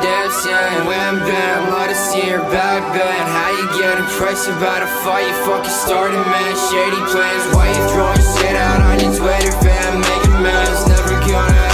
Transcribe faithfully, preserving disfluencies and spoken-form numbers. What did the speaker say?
dancing. Wham bam, let us see your back bend. How you getting priced about a fight? You fucking started, man. Shady plans. Why you throwing shit out on your Twitter, fam? Making mess, never gonna